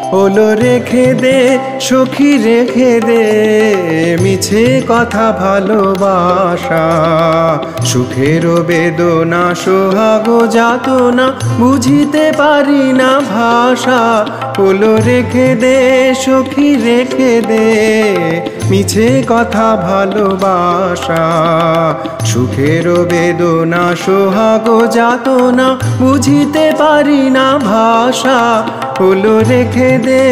হলো রেখে দে সখী রেখে দে মিছে কথা ভালোবাসা, সুখের বেদনা সোহাগ যাতনা বুঝিতে পারি না ভাষা। হলো রেখে দে সখী রেখে দে মিছে কথা ভালোবাসা, সুখের বেদনা সোহাগ যাতনা বুঝিতে পারি না ভাষা। হলো রেখে দে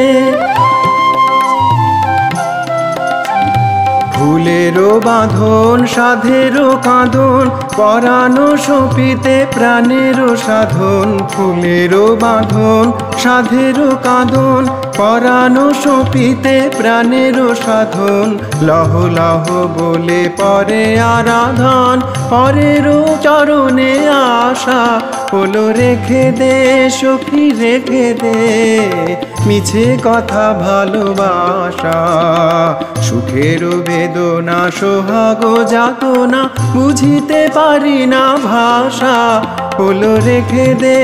ফুলেরও বাঁধন সাধেরও কাঁদন, পরানো সপিতে প্রাণেরও সাধন। ফুলেরও বাঁধন সাধেরও কাঁদন, পরানো সপিতে প্রাণেরও সাধন। লহ লহ বলে পরে আরাধন, পরেরও চরণে আশা। হলো রেখে দে সখী রেখে দে মিছে কথা ভালোবাসা, সুখের বেদনা সোহাগ যাতনা বুঝিতে পারি না ভাষা। হলো রেখে দে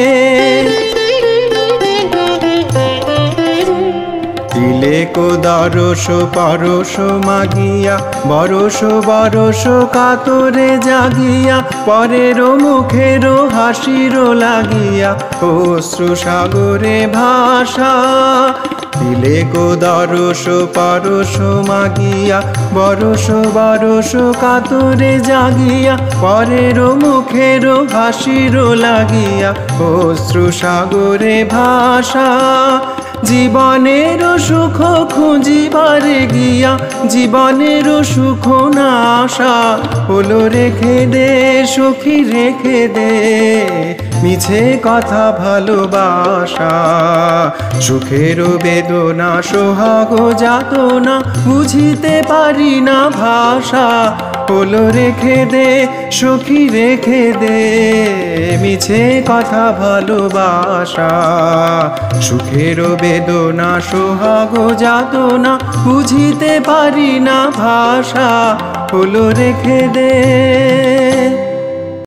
তিলেক দরস পরশ মাগিয়া, বরস বরস কাতরে জাগিয়া, পরের মুখের হাসির লাগিয়া অশ্রু সাগরে ভাষা। তিলেক দরস পরশ মাগিয়া, বরস বরস কাতরে জাগিয়া, পরের মুখের হাসির লাগিয়া অশ্রু সাগরে ভাষা। জীবনের সুখ খুঁজিবারে গিয়া, জীবনের সুখ না আশা। হলো রেখে দে সখী রেখে দে মিছে কথা ভালোবাসা, সুখের বেদনা সোহাগ যাতনা বুঝিতে পারি না ভাষা। হলো রেখে দে সখী রেখে দে মিছে কথা ভালোবাসা, সুখের বেদনা সোহাগ যাতনা বুঝিতে পারি না ভাষা। হলো রেখে দে।